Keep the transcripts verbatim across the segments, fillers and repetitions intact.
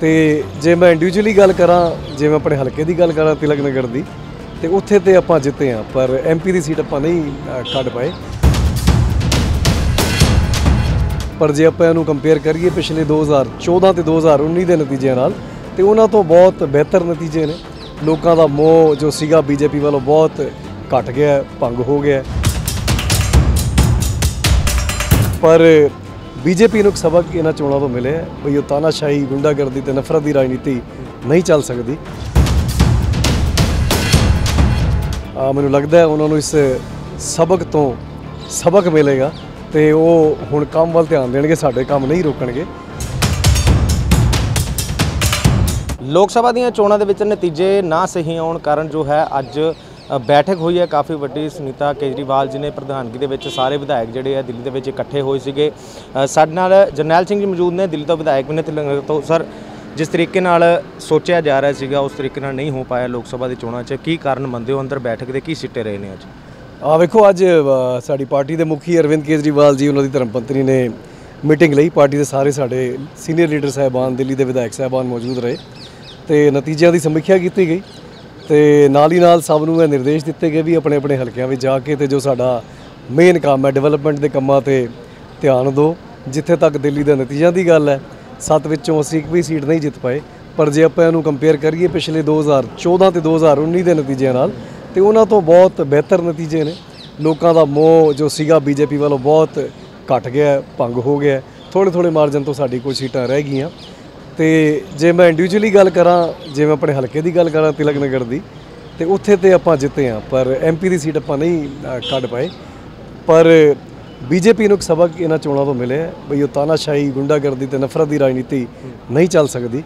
ਤੇ ਜੇ मैं इंडिविजुअली गल करा जे मैं अपने हल्के की गल करा तिलक नगर की तो उत्थे तो आप जिते हाँ पर एम पी की सीट आप नहीं कढ़ पाए। पर जे आप इनू कंपेयर करिए पिछले दो हज़ार चौदह तो दो हज़ार उन्नीस के नतीजे नाल तो उन्होंने तो बहुत बेहतर नतीजे ने। लोगों का मोह जो सीगा बीजेपी वालों बहुत घट गया, भंग हो गया। पर बीजेपी को सबक इन्होंने चोणों तो मिले बई वो तानाशाही गुंडागर्दी ते नफरत की राजनीति नहीं चल सकती। मैनू लगता है उन्होंने इस सबक तो सबक मिलेगा तो वो हुण काम वाल ध्यान देंगे, साडे काम नहीं रोकणगे। लोक सभा ਦੀਆਂ ਚੋਣਾਂ ਦੇ ਵਿੱਚ ਨਤੀਜੇ ਨਾ ਸਹੀ ਆਉਣ ਕਾਰਨ ਜੋ ਹੈ ਅੱਜ बैठक हुई है काफ़ी वड्डी। सुनीता केजरीवाल जी ने प्रधानगी दे विच सारे विधायक जिहड़े है दिल्ली दे विच इकट्ठे होए सीगे। साडे नाल जरनैल सिंह जी मौजूद ने दिल्ली तो विधायक भी ने तिलंग तो। सर जिस तरीके नाल सोचा जा रहा सीगा उस तरीके नाल नहीं हो पाया लोक सभा दी चोणां च, की कारण मंनदे हो अंदर बैठक दे की सिੱਟੇ रहे ने अज? आ वेखो अज साडी पार्टी के मुखी अरविंद केजरीवाल जी उन्होंने धर्मपत्नी ने मीटिंग लई। पार्टी के सारे साडे सीनियर लीडर साहबान दिल्ली के विधायक साहबान मौजूद रहे तो नतीजों की समीक्षा की गई तो नाल ही नाल सब नूं निर्देश दिते गए भी अपने अपने हल्कों में जाके तो जो साडा मेन काम है डिवेलपमेंट के कामों ते ध्यान दो। जिथे तक दिल्ली के नतीजों की गल है सत्त विचों असीं एक भी सीट नहीं जित पाए। पर जे आपां इहनूं कंपेयर करिए पिछले दो हज़ार चौदह तो दो हज़ार उन्नीस के नतीजे नाल तो उन्होंने तो बहुत बेहतर नतीजे ने। लोगों का मोह जो सीगा बीजेपी वालों बहुत घट गया, भंग हो गया। थोड़े थोड़े मार्जन तो साडी कुछ सीटां रह गईयां। तो जे मैं इंडिविजुअली गल करा जे मैं अपने हल्के की गल करा तिलक नगर की तो उत्थे तो आप जिते हाँ पर एम पी की सीट आप नहीं कढ़ पाए। पर बीजेपी को सबक इन्होंने चोणों तो मिले बई वो तानाशाही गुंडागर्दी ते नफरत की राजनीति नहीं चल सकती।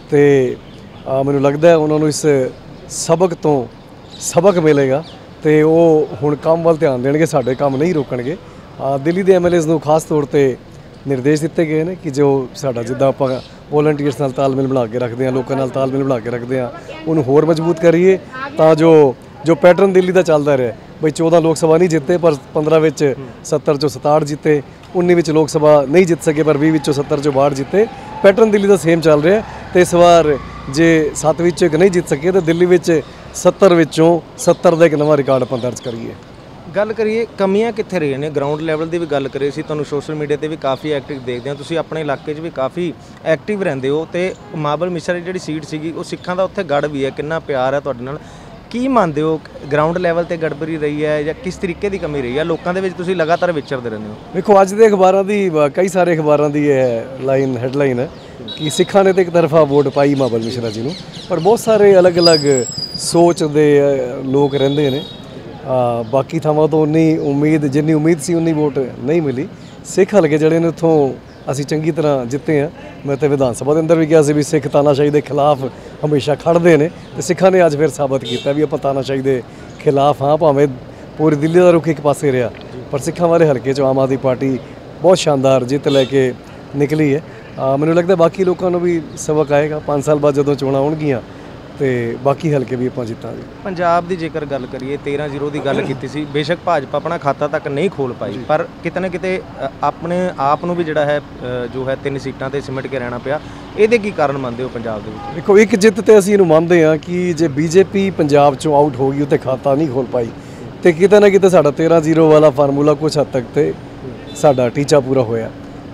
तो मैनू लगता है उन्होंने इस सबक तो सबक मिलेगा तो वो हुण काम वाल ध्यान देंगे, साडे काम नहीं रोकणगे। दिल्ली के एम एल एज़ नूं खास तौर पर निर्देश दिते गए हैं कि जो साडा जिद्दां आपां वॉलंटियर्स नाल तालमेल बना के रखते हैं, लोगों नाल तालमेल बना के रखते हैं, उन्होंने होर मजबूत करिए तां जो जो पैटर्न दिल्ली का चलता रहा बई चौदह लोक सभा नहीं जिते पर पंद्रह विच सत्तर चो सताहठ जिते, उन्नी विच लोक सभा नहीं जित सके पर भी विचों सत्तर चो बाहठ जिते। पैटर्न दिल्ली का सेम चल रहा है तो इस बार जे सत्त विचों एक नहीं जित सके तो दिल्ली विच सत्तर विचों सत्तर का एक नवा रिकॉर्ड आपां दर्ज करिए। गल करिए कमियां कित्थे रही ने ग्राउंड लैवल की भी गल करिए सी तुहानूं सोशल मीडिया पर भी काफ़ी एक्टिव देखते हैं, तुसीं अपने इलाके भी काफ़ी एक्टिव रहंदे हो तो महाबल मिश्रा की जिहड़ी सीट सीगी वो सिखां दा उत्थे गढ़ भी है, कितना प्यार है तुहाडे नाल, की मानते हो ग्राउंड लैवल पर गड़बड़ी रही है या किस तरीके की कमी रही है? लोगों के तुसीं लगातार विचरदे रहंदे हो। देखो अज के अखबारों की कई सारे अखबारों की लाइन हैडलाइन है कि सिखां ने तो एक तरफा वोट पाई महाबल मिश्रा जी नूं, पर बहुत सारे अलग अलग सोच के लोग रहिंदे ने। आ, बाकी थावां तो उन्नी उम्मीद जिन्नी उम्मीद सी उन्नी वोट नहीं मिली। सिख हल्के जड़े ने उतों असी चंगी तरह जिते हैं। मैं तो विधान सभा के अंदर भी कहा भी सिख तानाशाही के खिलाफ हमेशा खड़ते हैं तो सिखा ने अज फिर साबित किया भी आप तानाशाही के खिलाफ हाँ, भावें पूरी दिल्ली का रुख एक पासे रहा पर सिखा वाले हल्के चो आम आदमी पार्टी बहुत शानदार जित लैके निकली है। मैनूं लगता बाकी लोगों को भी सबक आएगा पाँच साल बाद जो चोणां आउणगीਆਂ तो बाकी हल्के भी आपां जितांगे। पंजाब की जेकर गल करिए तेरह जीरो की गल की सी, बेशक भाजपा अपना खाता तक नहीं खोल पाई पर किते ना किते अपने आप नूं भी जिहड़ा है जो है तीन सीटां ते सिमट के रहना पिया, इहदे की कारण मानते हो पंजाब दे विच? देखो एक जित तो असीं इहनूं मानते हैं कि जे बीजेपी पंजाब चों आउट हो गई तो खाता नहीं खोल पाई तो किते ना किते साडा तेरह जीरो वाला फार्मूला कुछ हद तक तो साडा टीचा पूरा होया।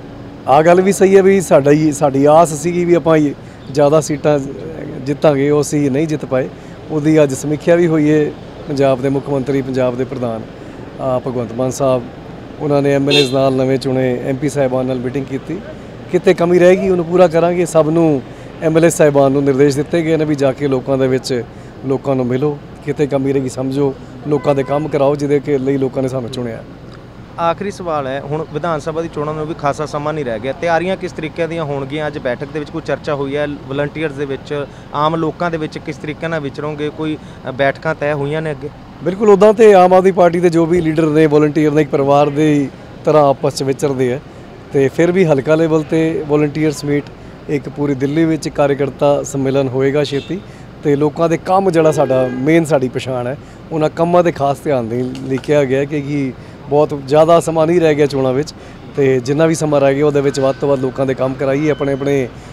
आ गल भी सही है भी साडा ही साडी आस सीगी भी आपां ज़्यादा सीटां जितांगे, वो असीं नहीं जित पाए। उहदी अज समीक्षा भी हुई है पंजाब के मुख्यमंत्री पंजाब के प्रधान भगवंत मान साहब, उन्होंने एम एल एज़ नाल नवे चुने एम पी साहिबान नाल मीटिंग की। किते कमी रहेगी उन्होंने पूरा करांगे। सबनूं एम एल ए साहिबान नूं निर्देश दिते गए ने भी जाके लोगों दे विच लोगों नूं मिलो, किते कमी रहेगी समझो, लोगों के काम कराओ जिहदे के लई लोगों ने सानूं चुनिया। आखिरी सवाल है हुण विधान सभा की चोणां नूं भी खासा समा नहीं रह गया, तैयारियां किस तरीके दीयां होणगीਆਂ? अज बैठक दे विच कोई चर्चा हुई है वलंटीयर्स दे विच, आम लोगों दे विच किस तरीके नाल विचरोगे, कोई बैठकां तय हुईਆਂ ने अगे? बिल्कुल उदां तो आम आदमी पार्टी के जो भी लीडर ने वॉलंटीयर ने एक परिवार की तरह आपस में विचरते हैं तो फिर भी हल्का लेवल पर वॉलंटीयर्स मीट एक पूरी दिल्ली में कार्यकर्ता सम्मेलन होएगा छेती तो लोगों के काम जड़ा साडा मेन साड़ी पछाण है उन्होंने कामां ते खास ध्यान देण लई कहा गया कि बहुत ज़्यादा समा नहीं रह गया चोणां विच ते जिन्ना भी समा रह गया उहदे विच वध तों वध लोकां दे काम कराइए, अपने अपने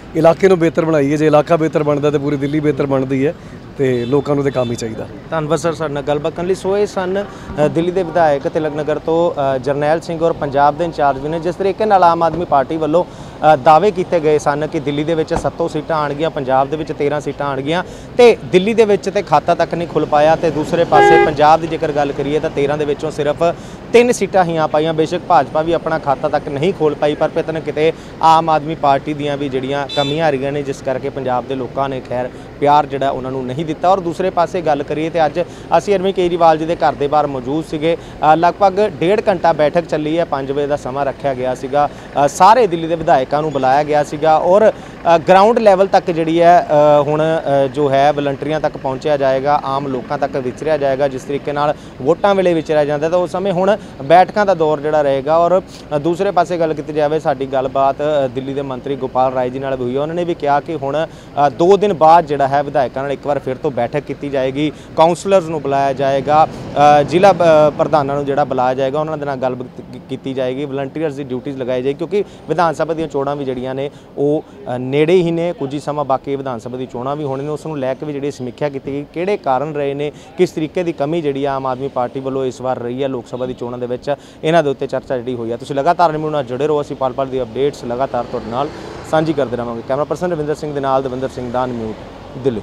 ਇਲਾਕੇ ਨੂੰ ਬਿਹਤਰ ਬਣਾਈਏ। ਜੇ ਇਲਾਕਾ ਬਿਹਤਰ ਬਣਦਾ ਤਾਂ ਪੂਰੀ ਦਿੱਲੀ ਬਿਹਤਰ ਬਣਦੀ ਹੈ ਤੇ ਲੋਕਾਂ ਨੂੰ ਤੇ ਕੰਮ ਹੀ ਚਾਹੀਦਾ। ਧੰਨਵਾਦ ਸਰ ਸਾਡੇ ਨਾਲ ਗੱਲਬਾਤ ਕਰਨ ਲਈ। ਸੋ ਇਹ ਸਨ ਅ, ਦਿੱਲੀ ਦੇ ਵਿਧਾਇਕ ਤਿਲਕ ਨਗਰ ਤੋਂ ਅ, ਜਰਨੈਲ ਸਿੰਘ ਔਰ ਪੰਜਾਬ ਦੇ ਇੰਚਾਰਜ ਵੀ ਨੇ। ਜਿਸ ਤਰੀਕੇ ਨਾਲ ਆਮ ਆਦਮੀ ਪਾਰਟੀ ਵੱਲੋਂ ਅ, ਦਾਅਵੇ ਕੀਤੇ ਗਏ ਸਨ ਕਿ ਦਿੱਲੀ ਦੇ ਵਿੱਚ ਸੱਤੋਂ ਸੀਟਾਂ ਆਣਗੀਆਂ, ਪੰਜਾਬ ਦੇ ਵਿੱਚ ਤੇਰ੍ਹਾਂ ਸੀਟਾਂ ਆਣਗੀਆਂ ਤੇ ਦਿੱਲੀ ਦੇ ਵਿੱਚ ਤੇ ਖਾਤਾ ਤੱਕ ਨਹੀਂ ਖੁੱਲ ਪਾਇਆ ਤੇ ਦੂਸਰੇ ਪਾਸੇ ਪੰਜਾਬ ਦੀ ਜੇਕਰ ਗੱਲ ਕਰੀਏ ਤਾਂ ਤੇਰ੍ਹਾਂ ਦੇ ਵਿੱਚੋਂ ਸਿਰਫ ਤਿੰਨ ਸੀਟਾਂ ਹੀ ਆ ਪਾਈਆਂ। ਬੇਸ਼ੱਕ ਭਾਜਪਾ ਵੀ ਆਪਣਾ ਖਾਤਾ ਤੱਕ ਨਹੀਂ ਖੋਲ ਪਾਈ, ਪਰ ਕਿਤੇ ਨਾ ਕਿਤੇ ਆਮ ਆਦਮੀ ਪਾਰਟੀ ਦੀਆਂ ਵੀ ਜਿਹੜੀਆਂ ਕਮੀਆਂ ਆ ਰਹੀਆਂ ਨੇ, ਜਿਸ ਕਰਕੇ ਪੰਜਾਬ ਦੇ ਲੋਕਾਂ ਨੇ ਖੈਰ ਪਿਆਰ ਜਿਹੜਾ ਉਹਨਾਂ ਨੂੰ ਨਹੀਂ ਦਿੱਤਾ। ਔਰ ਦੂਸਰੇ ਪਾਸੇ ਗੱਲ ਕਰੀਏ ਤੇ ਅੱਜ ਅਸੀਂ ਅਰਵਿੰਦ ਕੇਜਰੀਵਾਲ ਜੀ ਦੇ ਘਰ ਦੇ ਬਾਹਰ ਮੌਜੂਦ ਸੀਗੇ। ਅ, ਲਗਭਗ ਡੇਢ ਘੰਟਾ ਬੈਠਕ ਚੱਲੀ ਹੈ, ਪੰਜ ਵਜੇ ਦਾ ਸਮਾਂ ਰੱਖਿਆ ਗਿਆ ਸੀਗਾ। ਅ, ਸਾਰੇ ਦਿੱਲੀ ਦੇ ਵਿਧਾਇਕਾਂ ਨੂੰ ਬੁਲਾਇਆ ਗਿਆ ਸੀਗਾ ਔਰ ਗਰਾਊਂਡ ਲੈਵਲ ਤੱਕ ਜਿਹੜੀ ਹੈ ਅ, ਹੁਣ ਅ, ਜੋ ਹੈ ਵਲੰਟੀਅਰਾਂ ਤੱਕ ਪਹੁੰਚਿਆ ਜਾਏਗਾ, ਆਮ ਲੋਕਾਂ ਤੱਕ ਵਿਚਰਿਆ ਜਾਏਗਾ। ਜਿਸ ਤਰੀਕੇ ਨਾਲ ਵੋਟਾਂ ਵੇਲੇ ਵਿਚਰਿਆ ਜਾਂਦਾ ਤਾਂ ਉਸ ਸਮੇਂ ਹੁਣ ਬੈਠਕਾਂ ਦਾ ਦੌਰ ਜਿਹੜਾ ਰਹੇਗਾ। ਔਰ ਅ, ਦੂਸਰੇ ਪਾਸੇ ਗੱਲ ਕੀਤੀ ਜਾਵੇ, ਸਾਡੀ ਗੱਲਬਾਤ ਅ, ਦਿੱਲੀ ਦੇ ਮੰਤਰੀ ਗੋਪਾਲ ਰਾਏ ਜੀ ਨਾਲ ਵੀ ਹੋਈ। ਉਹਨਾਂ ਨੇ ਵੀ ਕਿਹਾ ਕਿ ਹੁਣ ਅ, ਦੋ ਦਿਨ ਬਾਅਦ ਜਿਹੜਾ ਹੈ ਵਿਧਾਇਕਾਂ ਨਾਲ ਇੱਕ ਵਾਰ ਫਿਰ ਤੋਂ ਬੈਠਕ ਕੀਤੀ ਜਾਏਗੀ, ਕਾਉਂਸਲਰਸ ਨੂੰ ਬੁਲਾਇਆ ਜਾਏਗਾ, ਅ, ਜ਼ਿਲ੍ਹਾ ਅ, ਪ੍ਰਧਾਨਾਂ ਨੂੰ ਜਿਹੜਾ ਬੁਲਾਇਆ ਜਾਏਗਾ, ਉਹਨਾਂ ਦੇ ਨਾਲ ਗੱਲਬਾਤ ਕੀਤੀ ਜਾਏਗੀ, ਵਲੰਟੀਅਰਸ ਦੀ ਡਿਊਟੀਜ਼ ਲਗਾਈ ਜਾਏਗੀ ਕਿਉਂਕਿ ਵਿਧਾਨ ਸਭਾ ਦੀਆਂ ਚੋਣਾਂ ਵੀ ਜਿਹੜੀਆਂ ਨੇ ਉਹ ਅ, ਨੇੜੇ ਹੀ ਨੇ। ਕੁਝ ਹੀ ਸਮਾਂ ਬਾਕੀ ਵਿਧਾਨ ਸਭਾ ਦੀ ਚੋਣਾਂ ਵੀ ਹੋਣੇ ਨੇ, ਉਸ ਨੂੰ ਲੈ ਕੇ ਵੀ ਜਿਹੜੀ ਸਮੀਖਿਆ ਕੀਤੀ ਗਈ, ਕਿਹੜੇ ਕਾਰਨ ਰਹੇ ਨੇ, ਕਿਸ ਤਰੀਕੇ ਦੀ ਕਮੀ ਜਿਹੜੀ ਆ ਆਮ ਆਦਮੀ ਪਾਰਟੀ ਵੱਲੋਂ ਇਸ ਵਾਰ ਰਹੀ ਹੈ ਲੋਕ ਸਭਾ ਦੀ ਚੋਣਾਂ ਦੇ ਵਿੱਚ, ਇਹਨਾਂ ਦੇ ਉੱਤੇ ਚਰਚਾ ਜਿਹੜੀ ਹੋਈ ਹੈ। ਤੁਸੀਂ ਲਗਾਤਾਰ ਨਿਊਜ਼ ਨਾਲ ਜੁੜੇ ਰਹੋ, ਅਸੀਂ ਪਲ ਪਲ ਦੀ ਅਪਡੇਟਸ ਲਗਾਤਾਰ ਤੁਹਾਡੇ ਨਾਲ ਸਾਂਝੀ ਕਰਦੇ ਰਹਾਂਗੇ। ਕੈਮਰਾ ਪਰਸਨ ਰਵਿੰਦਰ ਸਿੰਘ ਦੇ ਨਾਲ ਦਵਿੰਦਰ ਸਿੰਘ ਦਾ ਨਿਊਜ਼ ਦਿੱਲੀ।